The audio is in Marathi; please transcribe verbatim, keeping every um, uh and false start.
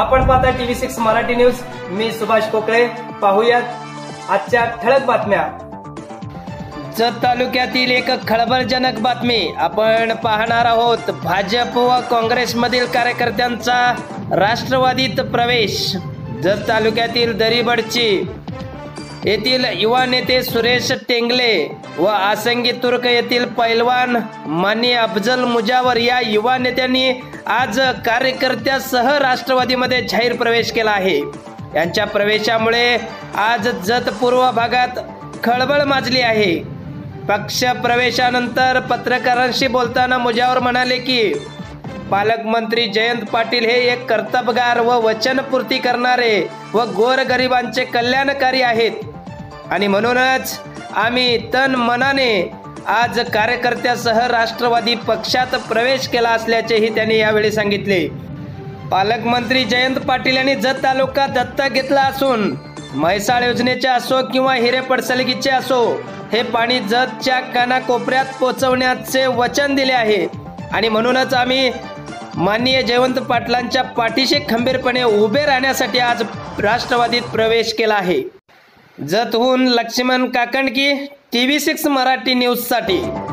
आपण पाहता टीव्ही सिक्स मराठी न्यूज। मी सुभाष कोकळे। पाहूयात आजच्या ठळक बातम्या। जत तालुक्यातील एक खळबळजनक बातमी आपण पाहणार आहोत। भाजप व काँग्रेसमधील कार्यकर्त्यांचा राष्ट्रवादीत प्रवेश। जत तालुक्यातील दरीबडची येथील युवा नेते सुरेश टेंगले व आसंगी तुर्क येथील पैलवान मानी अफजल मुजावर या युवा नेत्यांनी आज कार्यकर्त्यासह राष्ट्रवादीमध्ये जाहीर प्रवेश केला आहे। यांच्या प्रवेशामुळे आज जत पूर्व भागात खळबळ माजली आहे। पक्ष प्रवेशानंतर पत्रकारांशी बोलताना मुजावर म्हणाले की पालकमंत्री जयंत पाटील हे एक कर्तबगार व वचनपूर्ती करणारे व गोरगरिबांचे कल्याणकारी आहेत आणि म्हणूनच आम्ही तन मनाने आज कार्यकर्त्यासह राष्ट्रवादी पक्षात प्रवेश केला असल्याचेही त्यांनी यावेळी सांगितले। पालकमंत्री जयंत पाटील यांनी जत तालुका दत्तक घेतला असून म्हैसाळ योजनेचे असो किंवा हिरेपडसलगीचे असो हे पाणी जतच्या कानाकोपऱ्यात पोहोचवण्याचे वचन दिले आहे आणि म्हणूनच आम्ही माननीय जयवंत पाटलांच्या पाठीशी खंबीरपणे उभे राहण्यासाठी आज राष्ट्रवादीत प्रवेश केला आहे। जतहून Laxman Kakanki TV six Marathi news साठी।